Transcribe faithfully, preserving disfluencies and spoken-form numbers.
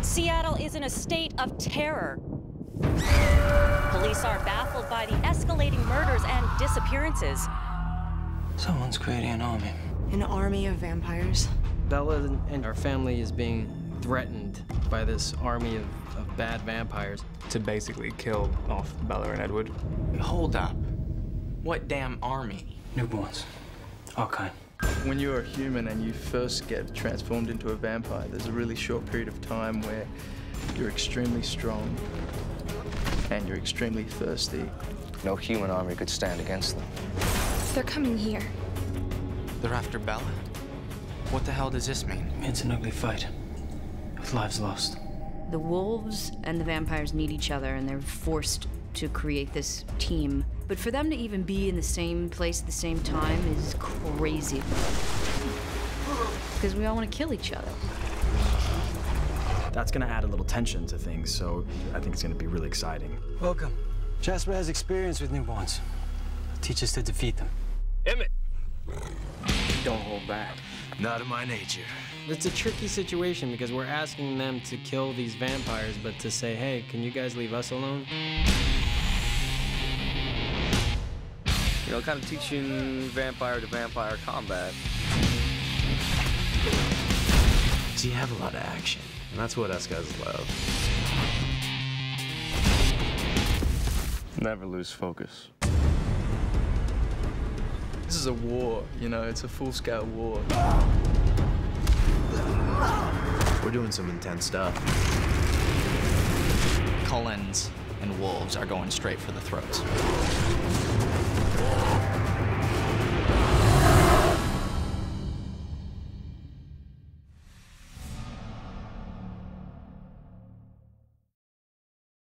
Seattle is in a state of terror. Police are baffled by the escalating murders and disappearances. Someone's creating an army. An army of vampires? Bella and our family is being threatened by this army of, of bad vampires. To basically kill off Bella and Edward. Hold up. What damn army? Newborns. All kind. When you're a human and you first get transformed into a vampire, there's a really short period of time where you're extremely strong and you're extremely thirsty. No human army could stand against them. They're coming here. They're after Bella? What the hell does this mean? It's an ugly fight, with lives lost. The wolves and the vampires need each other, and they're forced to create this team. But for them to even be in the same place at the same time is crazy. Because we all want to kill each other. That's gonna add a little tension to things, so I think it's gonna be really exciting. Welcome. Jasper has experience with newborns. Teach us to defeat them. Emmett! Don't hold back. Not in my nature. It's a tricky situation because we're asking them to kill these vampires, but to say, hey, can you guys leave us alone? You know, kind of teaching vampire to vampire combat. So you have a lot of action, and that's what us guys love. Never lose focus. This is a war, you know, it's a full-scale war. We're doing some intense stuff. Cullens and wolves are going straight for the throats.